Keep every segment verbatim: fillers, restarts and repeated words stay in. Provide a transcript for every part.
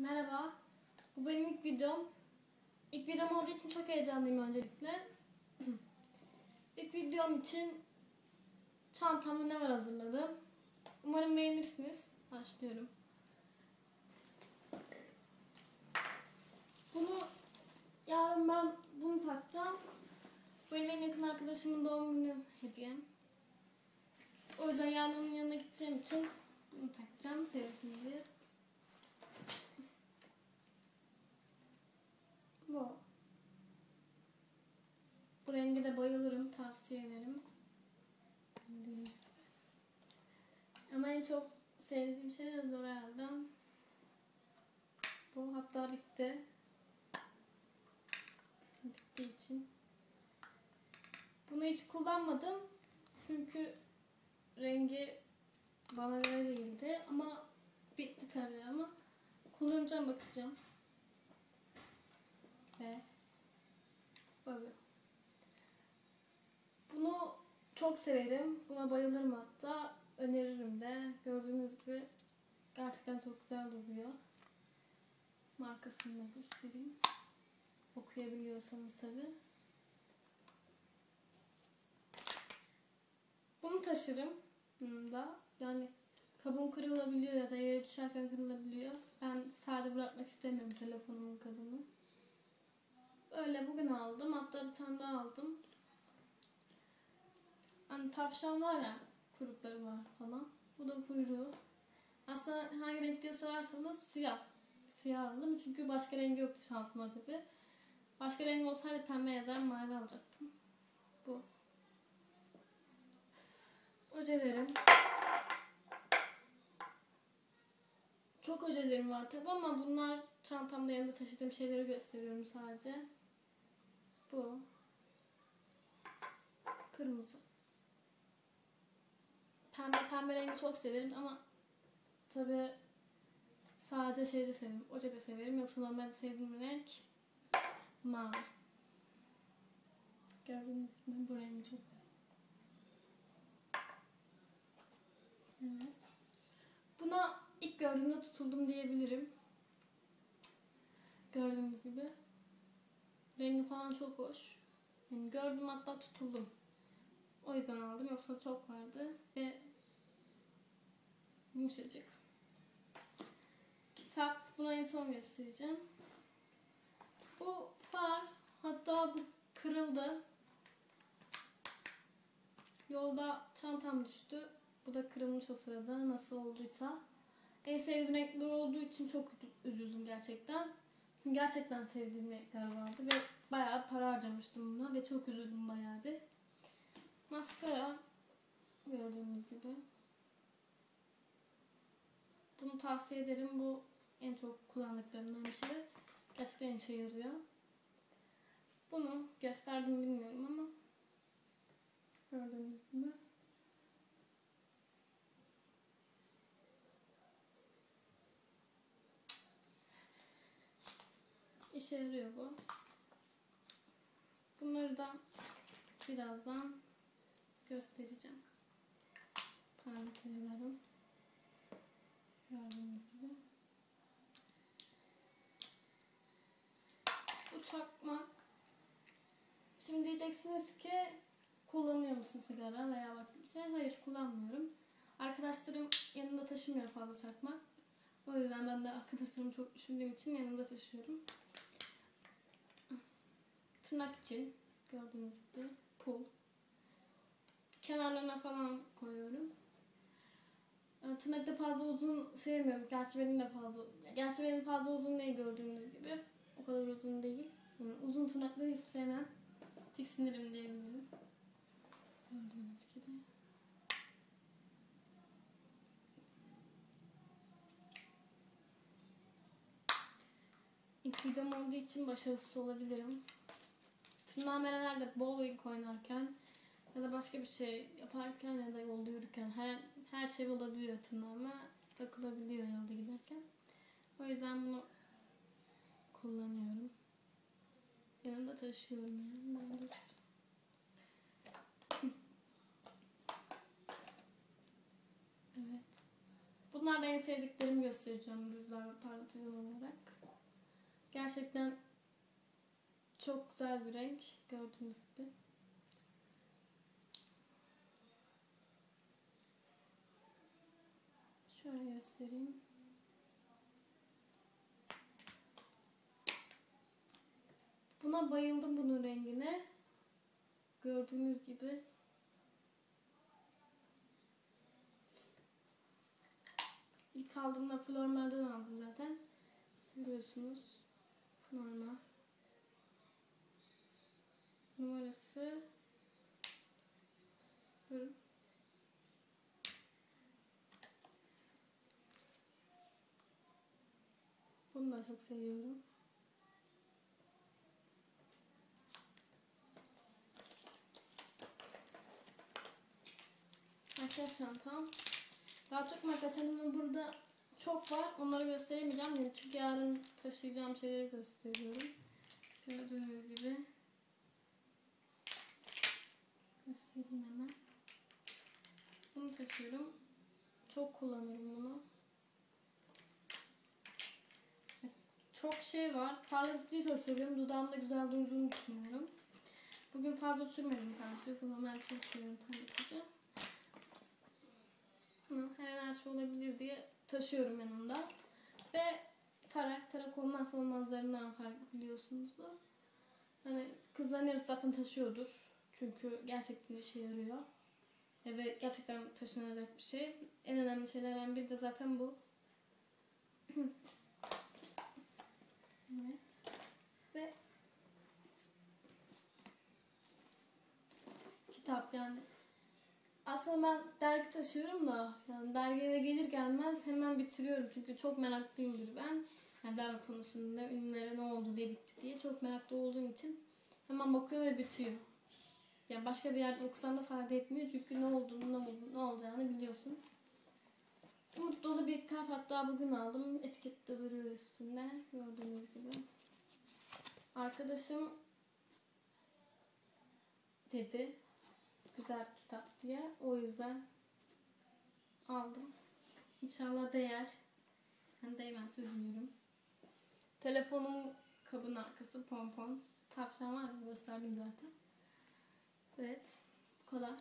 Merhaba, bu benim ilk videom. İlk videom olduğu için çok heyecanlıyım öncelikle. İlk videom için çantamda ne var hazırladım. Umarım beğenirsiniz. Başlıyorum. Bunu yarın ben bunu takacağım. Bu benim en yakın arkadaşımın doğum günü hediyem. O yüzden yarın onun yanına gideceğim için bunu takacağım, sevsin diye. Bu. Bu renge de bayılırım, tavsiye ederim. Ama en çok sevdiğim şey de L'Oreal'dan. Bu hatta bitti. Bittiği için. Bunu hiç kullanmadım. Çünkü rengi bana göre değildi. Ama bitti tabii ama. Kullanacağım, bakacağım. Ve böyle. Bunu çok severim. Buna bayılırım hatta. Öneririm de. Gördüğünüz gibi gerçekten çok güzel duruyor. Markasını da göstereyim. Okuyabiliyorsanız tabii. Bunu taşırım. Bunu da. Yani kabım kırılabiliyor ya da yere düşerken kırılabiliyor. Ben sade bırakmak istemiyorum telefonumun kabını. Öyle bugün aldım. Hatta bir tane daha aldım. Hani tavşan var ya, kuyrukları var falan. Bu da kuyruğu. Aslında hangi renk diye sorarsanız siyah. Siyah aldım çünkü başka rengi yoktu şansıma tabi. Başka rengi olsaydı pembe ya da mavi alacaktım. Bu. Ojelerim. Çok ojelerim var tabi ama bunlar çantamda yanında taşıdığım şeyleri gösteriyorum sadece. Bu. Kırmızı. Pembe pembe rengi çok severim ama tabi sadece şeyde severim. Oje de severim. Yoksa normalde sevdiğim renk mavi. Gördüğünüz gibi bu rengi çok. Evet. Buna ilk gördüğümde tutuldum diyebilirim. Gördüğünüz gibi. Rengi falan çok hoş. Yani gördüm hatta tutuldum. O yüzden aldım. Yoksa çok vardı. Ve yumuşacık. Kitap. Bunu en son göstereceğim. Bu far. Hatta bu kırıldı. Yolda çantam düştü. Bu da kırılmış o sırada. Nasıl olduysa. En sevdiğim renkler olduğu için çok üzüldüm gerçekten. Çünkü gerçekten sevdiğim renkler vardı ve bayağı para harcamıştım buna ve çok üzüldüm bayağı bir. Maskara. Gördüğünüz gibi. Bunu tavsiye ederim. Bu en çok kullandıklarımdan bir şey. Gerçekten işe yarıyor. Bunu gösterdim bilmiyorum ama gördüğünüz gibi. İşe yarıyor bu. Bunları da birazdan göstereceğim. Parantezlerim. Gördüğünüz gibi. Bu çakmak. Şimdi diyeceksiniz ki kullanıyor musun sigara veya başka bir şey? Hayır, kullanmıyorum. Arkadaşlarım yanında taşımıyor fazla çakmak. O yüzden ben de arkadaşlarımı çok düşündüğüm için yanımda taşıyorum. Tırnak için gördüğünüz gibi pul. Kenarlarına falan koyuyorum. Tırnakta fazla uzun sevmiyorum. Gerçi benim de fazla Gerçi benim fazla uzun değil gördüğünüz gibi. O kadar uzun değil. Yani uzun tırnakları hiç sevmem. Tiksinirim diyebilirim. Gördüğünüz gibi. İlk videom olduğu için başarısız olabilirim. Tırnağım herhalde bowling oynarken ya da başka bir şey yaparken ya da yolda yürürken her, her şey olabiliyor, tırnağıma takılabiliyor yolda giderken. O yüzden bunu kullanıyorum. Yanımda taşıyorum yani. Evet. Bu Bunlardan en sevdiklerimi göstereceğim rüzgar ve parlatıcı olarak. Gerçekten çok güzel bir renk, gördüğünüz gibi. Şöyle göstereyim. Buna bayıldım, bunun rengine. Gördüğünüz gibi. İlk aldığımda Flormal'den aldım zaten. Görüyorsunuz. Flormal. Numarası. Buyurun. Bunu da çok seviyorum. Makyaj çantam. Daha çok makyaj çantamın burada çok var. Onları gösteremeyeceğim. Yani çünkü yarın taşıyacağım şeyleri gösteriyorum. Gördüğünüz gibi. Göstereyim hemen. Bunu taşıyorum. Çok kullanırım bunu. Çok şey var. Parlatıcıyı çok seviyorum. Dudağımda güzel durduğunu düşünüyorum. Bugün fazla sürmedim zaten. Ama ben çok seviyorum parlatıcı. Her her şey olabilir diye taşıyorum yanımda. Ve tarak, tarak olmazsa olmazlarından farklı, biliyorsunuz bu. Hani kızların yarısı zaten taşıyordur. Çünkü gerçekten işe yarıyor. Ve gerçekten taşınacak bir şey. En önemli şeylerden biri de zaten bu. Evet. Ve kitap yani. Aslında ben dergi taşıyorum da yani dergi eve gelir gelmez hemen bitiriyorum. Çünkü çok meraklıyımdır ben. Yani dergi konusunda ünlülere ne oldu diye bitti diye çok meraklı olduğum için hemen bakıyorum ve bitiyor. Yani başka bir yerde okusan da fayda etmiyor. Çünkü ne olduğunu, ne, ne olacağını biliyorsun. Bu dolu bir kitap, hatta bugün aldım. Etikette duruyor üstünde. Gördüğünüz gibi. Arkadaşım dedi güzel bir kitap diye. O yüzden aldım. İnşallah değer. Yani değmez, üzülürüm. Telefonum kabın arkası pompon. Tavşan var mı? Gösterdim zaten. Evet. Bu kadar.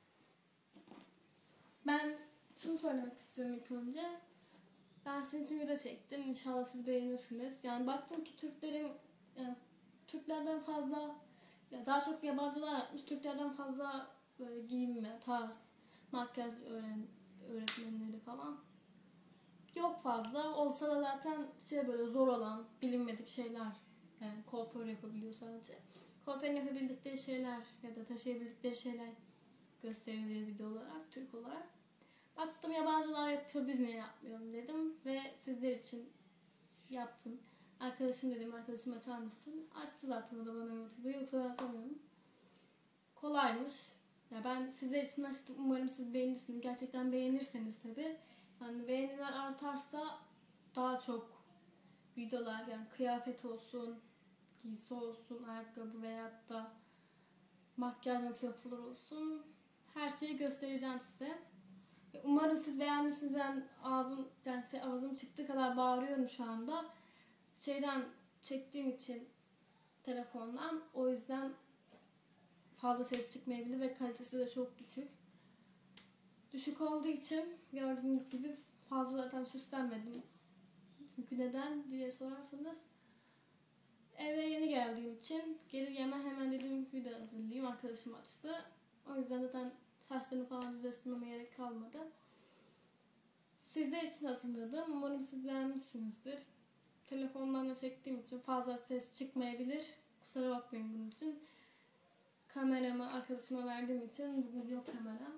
Ben şunu söylemek istiyorum ilk önce. Ben sizin için video çektim. İnşallah siz beğenirsiniz. Yani baktım ki Türklerin yani Türklerden fazla, ya daha çok yabancılar yapmış. Türklerden fazla böyle giyinme, tarz, makyaj öğren, öğretmenleri falan yok fazla. Olsa da zaten şey böyle zor olan, bilinmedik şeyler. Yani kuaför yapabiliyor sadece. Kuaförün yapabildikleri şeyler ya da taşıyabildikleri şeyler gösteriliyor video olarak, Türk olarak. Baktım yabancılar yapıyor, biz niye yapmayalım dedim ve sizler için yaptım. Arkadaşım dedim, arkadaşım açar mısın? Açtı zaten o da bana YouTube'u, yoksa ben açamıyorum. Kolaymış. Ya ben sizler için açtım, umarım siz beğenirsiniz. Gerçekten beğenirseniz tabii. Yani beğeniler artarsa daha çok videolar, yani kıyafet olsun, giysi olsun, ayakkabı veyahut da makyaj nasıl yapılır olsun, her şeyi göstereceğim size. Umarım siz beğenmişsiniz. Ben ağzım, yani şey, ağzım çıktığı kadar bağırıyorum şu anda. Şeyden çektiğim için telefondan, o yüzden fazla ses çıkmayabilir ve kalitesi de çok düşük. Düşük olduğu için gördüğünüz gibi fazla zaten süslenmedim. Çünkü neden diye sorarsanız, eve yeni geldiğim için gelir gelmez hemen dedim video hazırlayayım. Arkadaşım açtı. O yüzden zaten saçlarını falan düzleştirmeme gerek kalmadı. Sizler için hazırladım. Umarım siz beğenmişsinizdir. Telefondan da çektiğim için fazla ses çıkmayabilir. Kusura bakmayın bunun için. Kameramı arkadaşıma verdiğim için bugün yok kameram.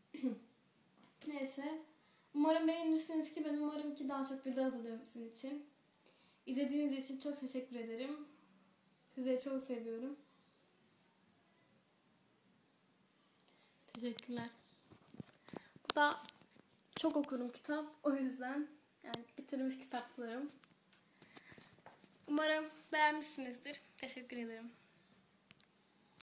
Neyse. Umarım beğenirsiniz ki ben umarım ki daha çok video hazırlarım sizin için. İzlediğiniz için çok teşekkür ederim. Sizleri çok seviyorum. Teşekkürler. Bu da çok okurum kitap. O yüzden yani bitirmiş kitaplarım. Umarım beğenmişsinizdir. Teşekkür ederim.